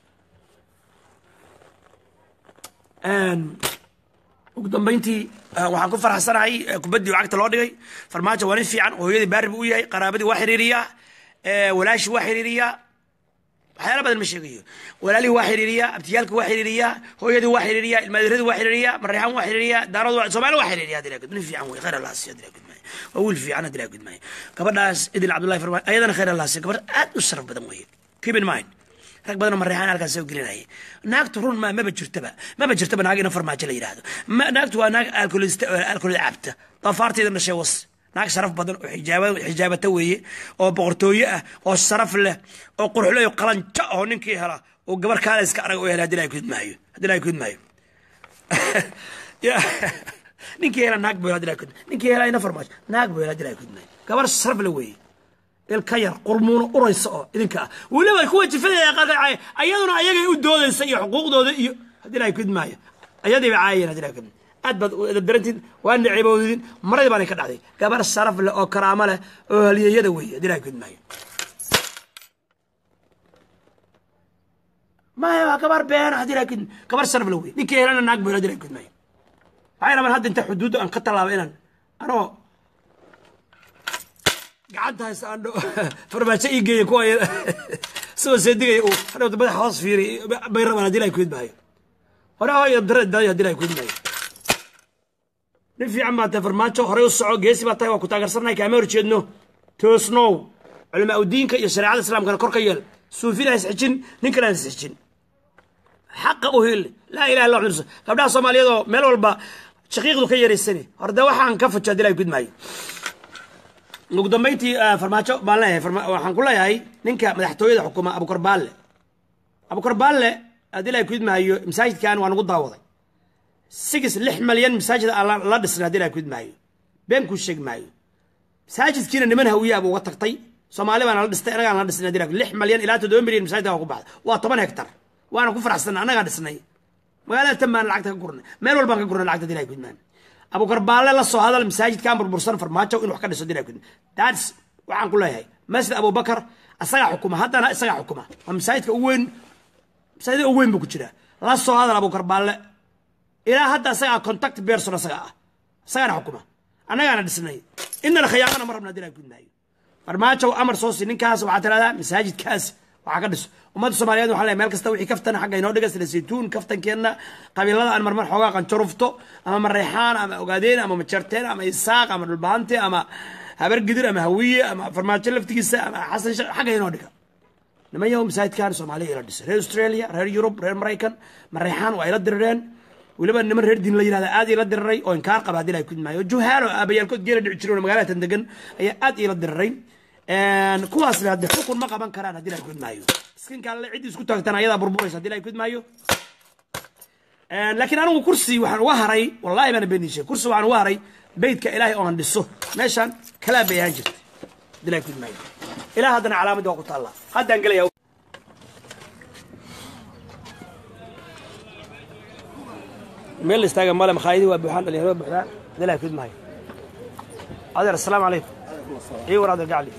وقدام بنتي وحنكون فرح صنعي كبدي وعقت الأرضي فرماجة ونفي عن وهي بارب وياي قرابتي وحريرية ولاش وحريرية حياة بدل مشيقية ولا لي وحريرية ابتيالك وحريرية هو يدي وحريرية المدرسة وحريرية مريحان وحريرية دار صومال وحريرية هذه لكن في عن غير الله سيد لكن معي أقول في عنا لكن معي قبل ناس إدي عبد الله فرمان أيضا خير الله سيد قبل أتصرف بدل مهي كيف الماين رك بدنا مريحان على كسب قلنا هي ناك ترون ما بجرتبه ناقي نفر ما جلي هذا ما ناك تو ناك الكل عبته طفرت إذا نشي وص ناك شرف بدن حجابة توي أو بقرطوية أو شرف له أو قرح له يقلن جاء ننكي هلا وقبر كالس كأرج ويا هذي لا يكون معي هذي لا يكون معي يا ننكي هلا ناك بيا هذي لا يكون ننكي هلا ينفر ماش ناك بيا هذي لا يكون معي قبر الشرف لوي الكير قرمون قريص إذنك ولا يكون تفهم يا قاعد أيضا أيجي يودون السيء حقوق دود هذي لا يكون معي أيضا بعاين هذي لا يكون أدبت الدرنتين وأن عبودين مرة باني كذا كبر الصرف أو كرامله أو هلي يدوي دي كد معي ما هو كبر بين هذي لكن كبر الصرف لوي نكى لنا نقبل هذي كد معي هاي لما هذا أنت حدود أن قتل بيننا أنا قعدت هاي سأنو فرما شيء يجي كوي سو سيدي أنا بدي حاص فيري بيرم هذي كد معي أنا هاي الدرد ده هذي كد معي نفي عما تفرماتشو هريو الصعود جيسي بطاي وكتاجر صرنا كامير تشدنو توسنو علماء الدين كشريعة الإسلام كان كركيل سوفينا يسحجن نكنا يسحجن حق أهل لا إله إلا الله نفسه قبل الصومالية دو ملو البا شقيق دو كير السنة أردا واحد عن كفة شادي لا يقد معي نقدم بيتي فرماتشو بالله وحن كلها هاي نكا مدحتوي الحكومة أبو كربال هذي لا يقد معي مساجد كان ونقود ضاوضي 6 مليون مساجد الله دسنا هذي لا يكون معي بين كل شيء معي مساجد كنا نمنها ويا أبو وتقطي Soomaali baan la dhistay anaga la dhisnay dirak 6 milyan ilaa 7 milyan masaajid ku baxda waa 10 hektar waana ku faraxsan anaga dhisnay magaalada tamaan lacagta ka gurnay meel walba ka gurnay lacagta dilay gudmaan Abu Karbaale la soo hadal masaajid kan burbursan farmaajo in wax ka dhiso dilay gudmaan that's waxaan ku leeyahay masjid Abu Bakar asaga xukuma hadana asaga xukuma waa masaajidka ugu weyn masaajid ugu weyn buu ku jira la soo hadal Abu Karbaale ilaa hadda asaga contact person asaga xukuma anaga dhisnay inna khiyaamana marabna dilay gudmaan farmaajo amar soo si ninkaas waxa tirada masaajidkaas waxa ka dhiso ummadda Soomaaliyeed waxa la meel kasta wixii kaftan xagga inoo dhiga sida saytuun kaftankeena qabiilada aan marmar xoogaa qanjurufto ama marreexaan ama ogaadeen ama majarteen ama isaaq ama dhulbaante ama habar gidir ama hawiye ama farmaajo laftigiisa ama xasan xagga inoo dhiga nimayo masaajidkan Soomaaliyeed la dhisay reer Australia reer Europe reer Mareykan marreexaan waa ila dirreen waliba niman reer diin la yiraahdo aad ila dirray oo inkaar qaba hadii ay ku maayo juhaalo abayalkood geela dhici jireen magaalada degan ayaa aad ila dirray kuwaas la hadda xukun ma qaban karaan hadii ay ku maayo iskin kale cid isku taagtan ayada burburaysa hadii ay ku maayo laakiin anigu kursi waxaan uga haray wallahi bana beenishay kursi waxaan uga haray beedka ilaahay oo aan dhiso meeshan kala bayaan jirtay hadii ay ku maayo ilaaha hadana calaamad waa ku taala hadda aan galaya ميل استاجا ماله مخايدي وابوحان اللي هو بحدا لا يفيد معي هذا السلام عليكم اي ورا رجع لي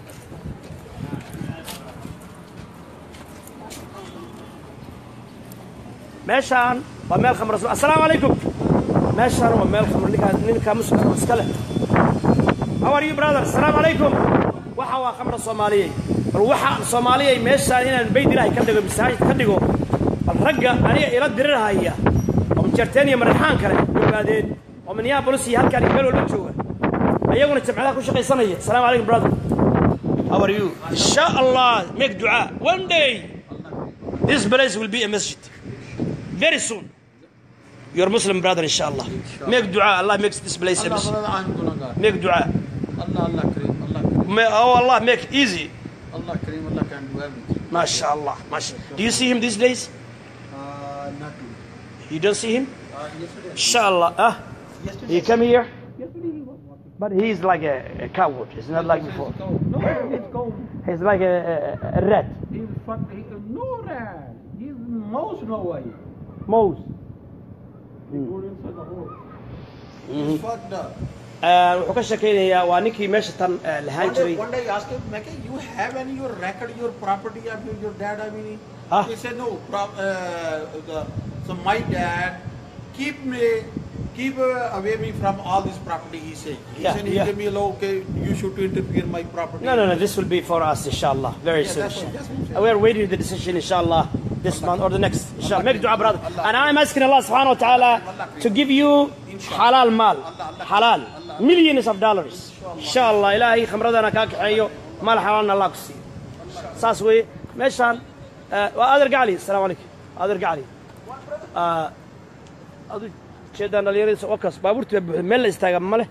ماشان وميل خمر رسول السلام عليكم ماشان وميل خمر نيكا مسكله how are you brother السلام عليكم وحوا خمر الصوماليه وحا الصوماليه ماشان ان بيت الله كدغ مساجد كدغو الرجا اني الى دررهايا majarteen iyo marxaan kale ogaadeen oo Minneapolis iyo halkaan meel walba jooga ayaguna jamcada ku shaqaysanaya assalamu alaykum brother how are you inshallah make dua one day this place will be a masjid very soon your Muslim brother inshallah make dua Allah makes this place a masjid make dua Allah kareem oh Allah make easy Allah kareem Allah can do everything mashallah mashallah do you see him these days not you don't see him yesterday inshallah he come here but he's like a coward it's not like before no it's cold he's like a rat no rat he's mouse no way mouse he's fucked up wuxuu ka shaqeynayaa waa ninkii meesha tan lahaan jiray one day I asked him Mecca you have any your record your property I mean your dad I mean he said no so my dad keep away me from all this property he said he said he gave me a law okay you should interfere my property no this will be for us inshallah very soon we are waiting the decision inshallah this month or the next inshallah make dua brother and I am asking Allah subhanahu wa ta'ala to give you halal mal halal millions of dollars inshallah ilahi khamradana ka kaxeeyo mal halal Allah ku siiyo saas way meeshan waa adeer gacali assalamu alaykum adeer gacali adu jeedaan dhalinyarada wakaas baabuurta buuxda meel la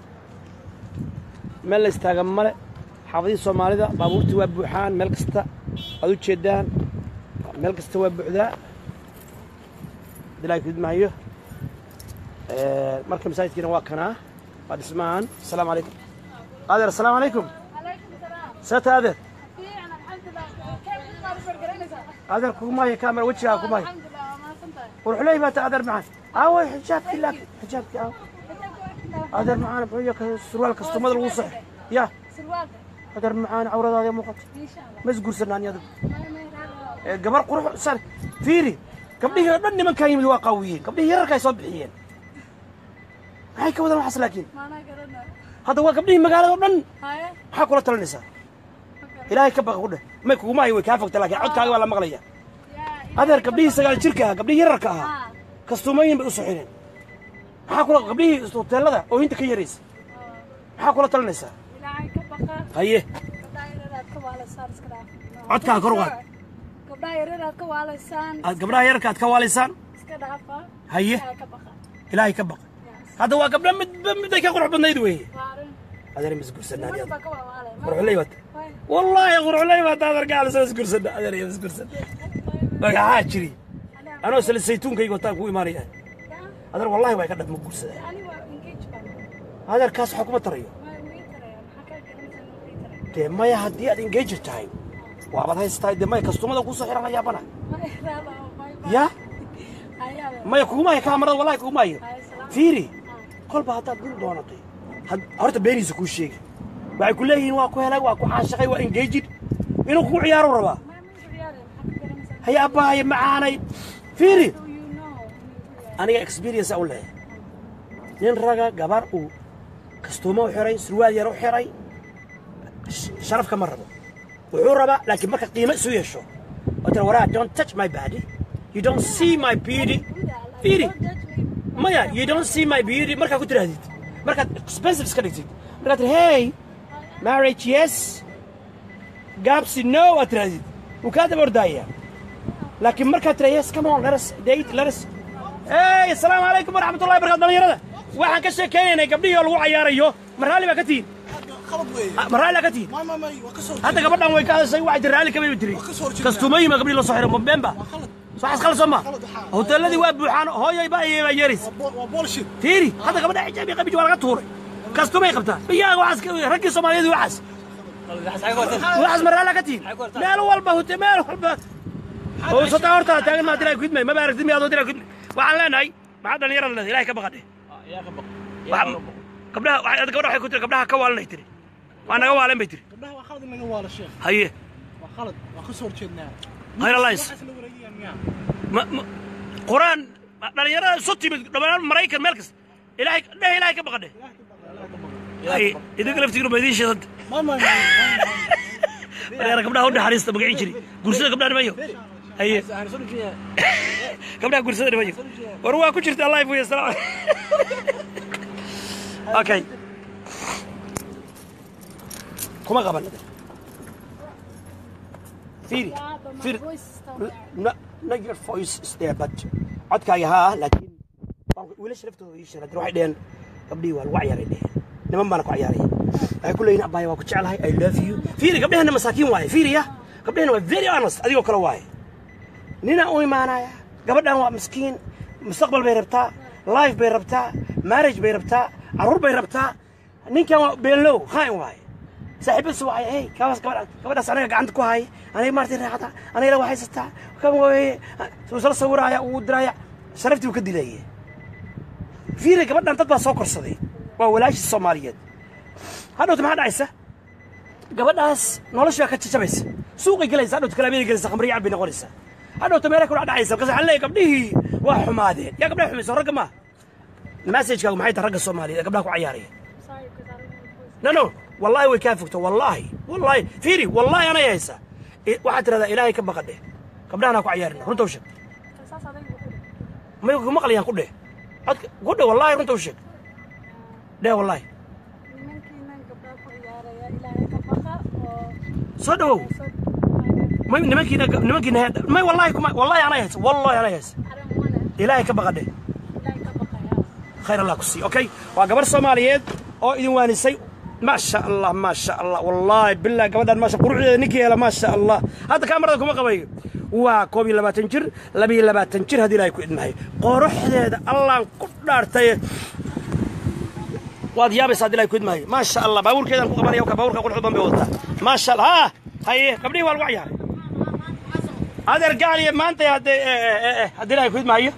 istaaga male xaafadii Soomaalida baabuurta waa buuxaan meel kasta adu jeedaan meel kasta waa buuxdaa dilay kidmaayo marka masaajidkina waa kana waa dhismaan assalamu alaykum adeer assalamu alaykum alaykum salaam sata adeer fiican alxamdulillah kayf qaar fargaranaysa adeer kumaayo kaamera wajiga kumaayo alxamdulillah ma santahay wuxuu baa adeer macaan away xijaabki lak xijaabki adeer macaan buuyo ka surwaal kastumada lagu sax ya surwaalka adeer macaan awradaada muuqato insha Allah mas guursanaan yadu gabar qurux san fiiri gabdhihi dhan nimanka yimid waa qawiyeen gabdhihi yararka ay soo bixiyeen maxay ka wadan waxas laakiin maana garanaa hada waa gabdhihi magaalada dhan haya waxa kula talinaysa ilaahay ka baqo dheh ma kuuma ay way ka fogta laakiin codkaaga waa la maqlaya adeer gabdhihi sagaal jirka gabdhihi yararka ah kastuumayeen bay u soxireen waxa kula gabdhihi hoteelada oo inta ka yaraysa waxa kula talinaysa ilaahay ka baqa haye gabdhaha ka waalaysaan iska dhaaf codkaaga kor uga gabdhaha ka waalaysaan gabdhaha yararka aad ka waalaysaan iska dhaafa haye ka baqa ilaahay ka baqo hada waa gabdha mid ay ka qurux badnayd weeye waarin adeer misguursanaan yadu ba ka waalay qurux leeyahay wallahi qurux leeyahay adeer gaal soo misguursanaa adeer misguursan bagaha jiri anoo sal saytuunkayga wataa ku imaanaya adeer wallahi way ka dhadmo guursaday ani waa engagement adeer kaas waxa kuma tarayo dee maya haddii aad engage tahay waabaad haystaa dee maya kastumada ku soo xiranaya bana ya maya kugumaayo kaamarada wallahi kugumaayo fiiri kolba haddaad dul doonatay horta beeniisa kuu sheegi waxay ku leeyihiin waa ku helay waa ku xaashaqay waa engaged inuu kugu ciyaaro rabaa haya abbaaye macaanay fiiri aniga experience u leeyahay nin raga gabar uu kastuuma u xiray surwaal yar u xiray sharaf kama rabo wuxuu rabaa laakiin marka qiimo isu yeesho oo tira waraa don't touch my body you don't see my beauty fiiri maya you don't see my beauty markaa ku tirahdid markaad expensive iska dhigtid markaad tiri hey marriage yes gabsi no aad tirahdid wuu kaa daba ordaaya laakiin markaad tira yes come on let us date let us hey assalaamu calaykum waraxmatullahi wabarakatu dhalinyarada waxaan ka sheekeynaynay gabdhihii oo lagu cayaarayo maraalli baa ka tihiin maraalli ka tihiin hadda gabadhan way ka hadashay waxay tiri raalli kama tiri kastuumayima gabdhihii la soo xiray mobemba صح خلص ما هوتيل الذي وابوحان هو يبقى يريس تيري هذا قبل حجابي قبل جوال قطوري كاستومي قبتها بيا وعس ركي صومالي وعس وعس مرة لا كتير ماله والبا هوتيل ماله والبا هو ستورتا تاجر ما تلاقي كدمة ما بعرف دمي هذا تلاقي كدمة وعلى ناي ما حدا يرى الذي لا يكبر قده قبلها هذا قبلها حكيت قبلها كوال نيتري وأنا كوال بيتري قبلها وخالد من كوال الشيخ هيه وخالد وخسر شدنا غير الله يس قرآن أنا يرى صوتي لما مريكا ملكس إلهي لا إلهي كبر قده هاي إذا قلت تقول ما يديش صد ما أنا قبلها هون حارس تبغى يجري قرصنا قبلها ما يو هي gabdhaha gursada dhimayo war waa ku jirta live way salaam okay kuma qaban fiiri fiiri not your voice is there but codkaaga haa laakiin wiilasha laftooda ii sheegay waxay dhaheen gabdhii waa lagu ciyaaray dhaheen niman baana ku ciyaaraya waxay ku leeyihiin abbaaya waa ku jeclahay I love you fiiri gabdhahana masaakiin waaye fiiriya gabdhahana waa very honest adigoo kale waaye nina u imaanaya gabadhan waa miskiin mustaqbal bay rabtaa life bay rabtaa marriage bay rabtaa caruur bay rabtaa ninkan waa beenlow khayn waaye saaxiibadiisa waxay hey gabadhaas anaga gacanta ku hay aniga maartay raaxada aniga la waxaysataa kan waaye soo sawiraya uu diraya sharaftii uu ka dilayay fiiri gabadhan dad baa soo korsaday waa walaashi Soomaaliyeed hadhow maxaa dhacaysa gabadhaas nolosha ka jajabaysa suuqay galaysa hadhow kalaamada galaysa khamriye cabbi noqonaysa hadhow meelo kula dhacaysa kaas waxa leeyahay gabdhihii waa xumaadeen yaa gabdhaha xumayso ragga ma message-kaagu maxay tahay ragga Soomaaliyeed gabdhaha ku ciyaaraya no والله ويكافك والله فيري والله أنا يهيسا واحد هذا إلهي كبقده قبل أنا أكو عيارنا رنت وشك ما يقول مقلي كله قده والله رنت وشك ده والله صدقوا ما نمكن هذا ما والله أنا يهيسا والله أنا يهيسا إلهي كبقده خير الله كسي أوكي وقبل الصوماليين أو إذا وانسي ما شاء الله ما شاء الله والله بالله قبل ما شاء قروح نكي ما شاء الله هذا كاميرا كم قبي وكوبي لما تنشر لبي لما تنشر هذه لا يكون معي قروح هذا الله قدر تي واديابي صاد لا يكون معي ما شاء الله باور كذا قبل يوم باور كقول حضن بيوتا ما شاء الله ها هاي قبلي والوعي هذا رجال ما أنت هذا لا يكون معي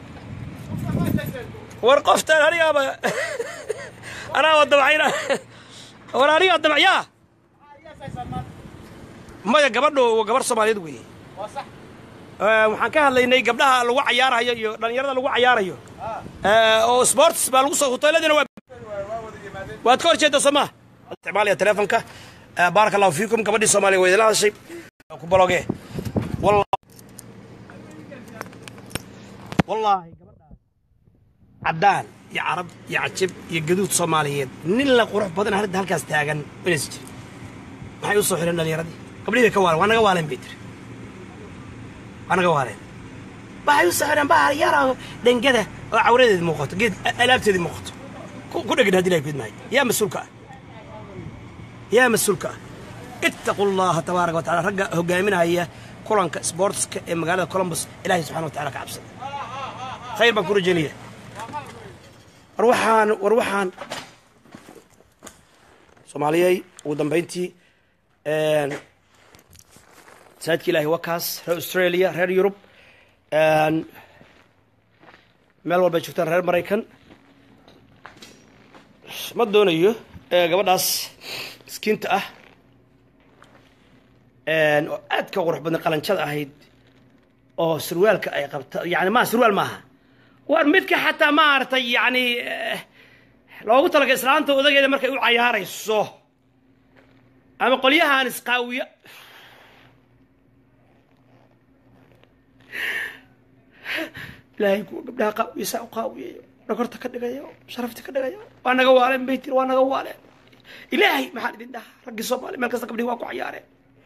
ورقفت أنا يا أنا والضبعين وراني قدام يا ما قبرنا وقبر Soomaaliyeed weey waa sax waxaan ka hadlaynay gabdhaha lagu ciyaarayo iyo dhalinyarada lagu ciyaarayo oo sports baa lagu soo hoteeladina waa ka horjeeda Soomaa isticmaalaya telefoonka barakallahu fiikum gabadhii Soomaaliyeed way la hadashay ku bloge wallahi gabadha cadaan يا عرب يا عجب يا جدود صوماليين نلا قروح بدن هالكاس تاجن بنسج ما يوصل حلنا اللي ردي قبل ذي كوال وأنا جوالين بيتر أنا جوالين ما يوصل حلنا بقى يرى دين كذا عوري ذي مخط جد ألعبت ذي مخط كل جد هدي لك في دماغي يا مسؤولك اتقوا الله تبارك وتعالى رجع هجامنا هي كولانك سبورتس مقالة كولومبوس إلهي سبحانه وتعالى كعبس خير بكور جليل وروحان Soomaaliyeey ugu dambeyntii saadkii ilaahay wakaas reer Australia reer Europe meel walba joogtaan reer Mareykan ma doonayo gabadhaas miskiinta ah oo aad ka qurux badan qalanjada ahayd oo surwaalka ay qabta yani ma surwaal maaha war midka xataa ma artay yani loogu talagalay islaanta odageeda markay u ciyaarayso ama qolyahan isqaawiya ilaahay ku gabdhaha qaawisa u qaawiyo dhakorta ka dhigayo sharafta ka dhigayo waa naga waaleen baytir waa naga waaleen ilaahay maxaa idin dhaha raggi Soomaali meel kasta gabdhihi waa ku ciyaareen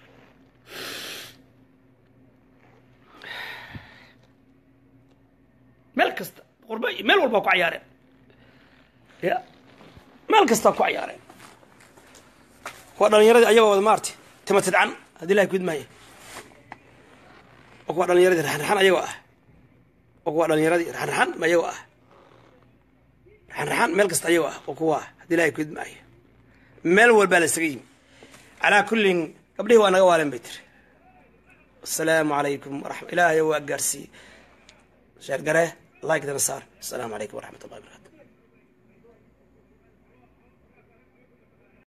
meel kasta qurbay meel walba ku ciyaareen يا مالك استوقع يا رين وأنا يرد أيوة وذا مارتي تمتد عن هذه لا يكون معي وأنا يرد رحن أيوة وأنا يرد رحن ما أيوة رحن مالك است أيوة وقوة هذه لا يكون معي مال والبالسقيم على كل قبله وأنا قوالم بيتر السلام عليكم ورحمة الله وبركاته شير قرأ لايك ده صار السلام عليكم ورحمة الله وبركاته